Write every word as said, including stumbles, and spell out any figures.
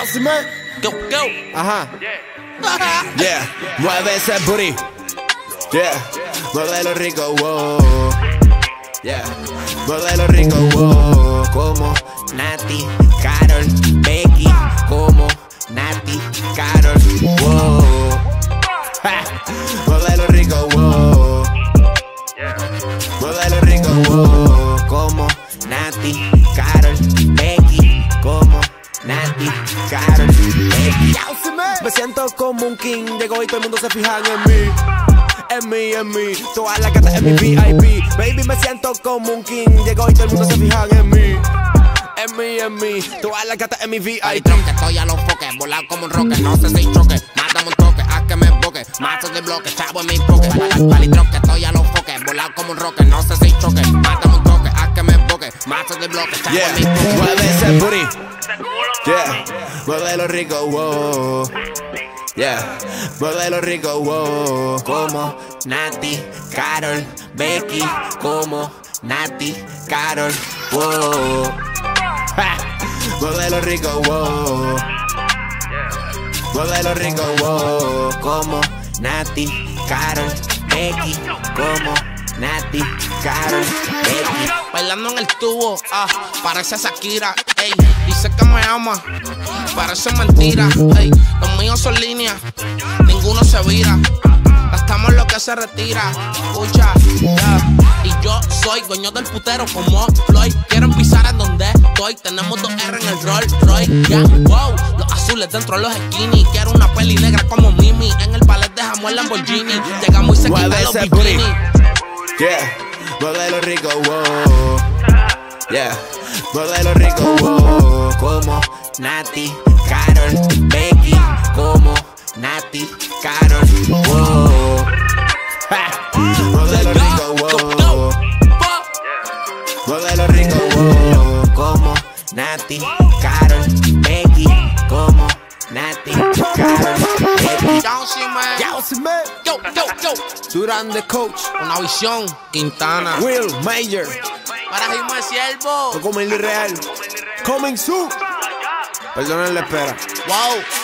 man. Go, go. Ajá. Yeah, mueve ese booty. Yeah, muévelo rico, wow. Yeah, muévelo rico, wow. Como Nati, Karol, Becky. Como Nati, Karol, wow. Ha. Muévelo rico, wow. Muévelo rico, wow. Como Nati, Karol, Becky. Como Nati, Karol, Becky. Me siento como un king, llego y todo el mundo se fija en mí. En mí, en mí, todas las gatas en mi V I P. Baby, me siento como un king, llego y todo el mundo se fija en mí. En mí, en mí, todas las gatas en mi V I P. Palitronque, estoy a los foques, volado como un roque. No sé si choque, mátame un toque, haz que me emboque. Mazos de bloque, chavo en mi poque. Palitronque, estoy a los foques, volado como un roque. No sé si choque, mátame un toque, haz que me emboque. Mazos de bloque, chavo Yeah, en mi poque. mueve ese booty. Yeah, muévelo rico, wow. Yeah, muévelo rico, wow. Como Nati, Karol, Becky. Como Nati, Karol, wow. Ha. Muévelo rico, wow. Muévelo rico, wow. Como Nati, Karol, Becky. Como Nati, Karol, Becky. Bailando en el tubo, ah, parece Shakira, ey. Dice que me ama, parece mentira, ey. Los míos son líneas, ninguno se vira. Gastamos lo que se retira, escucha, yeah. Y yo soy dueño del putero como Floyd. Quieren pisar en donde estoy, tenemos dos R en el Rolls Royce, yeah. Wow, los azules dentro de los skinny. Quiero una peli negra como Mimi. En el ballet dejamos el Lamborghini. Llegamos y se quitan los bikinis. Yeah, muévelo rico, wow. Yeah, muévelo rico, wow. Como Nati, Karol, Becky. Como Nati, Karol, wow. Ha. Muévelo rico, wow. Muévelo rico, wow. Como Nati, Karol, Becky. Como Nati, Karol, Becky. Jonesy, man. Jonesy, man. Yo, yo, yo. Durán the coach. Una visión, Quintana. Will Major. Para Jimmy el Siervo. Como el real. Coming soon. Perdonen la espera. Wow.